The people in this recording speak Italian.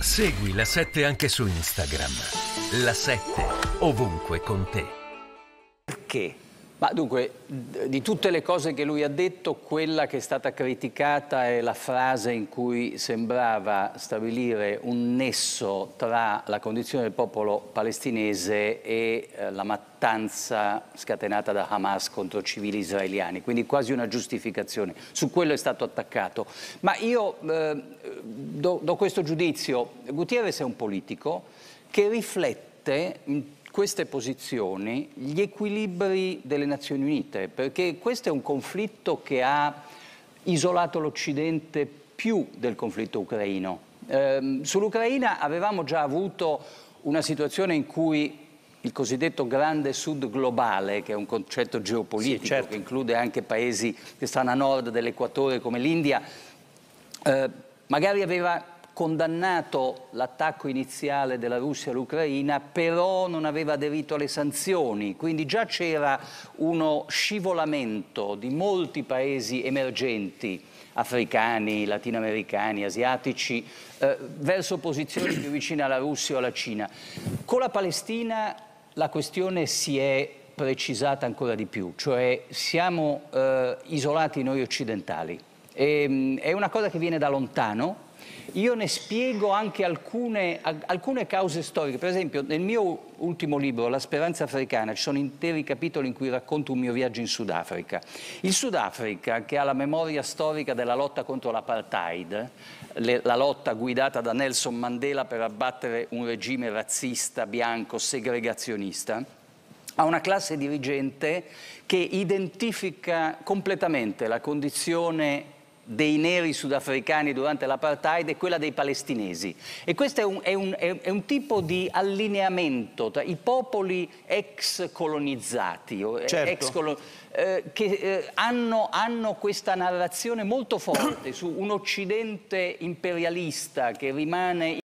Segui La 7 anche su Instagram. La 7 ovunque con te. Perché? Ma dunque, di tutte le cose che lui ha detto, quella che è stata criticata è la frase in cui sembrava stabilire un nesso tra la condizione del popolo palestinese e la mattanza scatenata da Hamas contro civili israeliani, quindi quasi una giustificazione. Su quello è stato attaccato. Ma io do questo giudizio. Gutierrez è un politico che riflette in queste posizioni gli equilibri delle Nazioni Unite, perché questo è un conflitto che ha isolato l'Occidente più del conflitto ucraino. Sull'Ucraina avevamo già avuto una situazione in cui il cosiddetto grande sud globale, che è un concetto geopolitico, sì, certo, che include anche paesi che stanno a nord dell'equatore come l'India, magari aveva condannato l'attacco iniziale della Russia all'Ucraina, però non aveva aderito alle sanzioni, quindi già c'era uno scivolamento di molti paesi emergenti, africani, latinoamericani, asiatici, verso posizioni più vicine alla Russia o alla Cina. Con la Palestina la questione si è precisata ancora di più, cioè siamo isolati noi occidentali. È una cosa che viene da lontano. Io ne spiego anche alcune cause storiche. Per esempio, nel mio ultimo libro, La speranza africana, ci sono interi capitoli in cui racconto un mio viaggio in Sudafrica. Il Sudafrica, che ha la memoria storica della lotta contro l'apartheid, la lotta guidata da Nelson Mandela per abbattere un regime razzista, bianco, segregazionista, ha una classe dirigente che identifica completamente la condizione dei neri sudafricani durante l'apartheid e quella dei palestinesi. E questo è un tipo di allineamento tra i popoli ex colonizzati, certo, che hanno questa narrazione molto forte su un Occidente imperialista che rimane